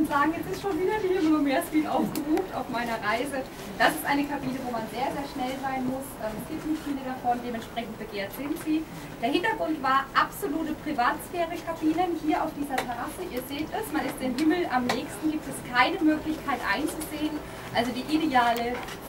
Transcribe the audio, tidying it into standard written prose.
sagen, jetzt ist schon wieder die Himmelmeerspeed aufgebucht auf meiner Reise. Das ist eine Kabine, wo man sehr, sehr schnell sein muss. Es gibt nicht viele davon, dementsprechend begehrt sind sie. Der Hintergrund war absolute Privatsphäre-Kabinen hier auf dieser Terrasse. Ihr seht es, man ist dem Himmel am nächsten, gibt es keine Möglichkeit einzusehen. Also die ideale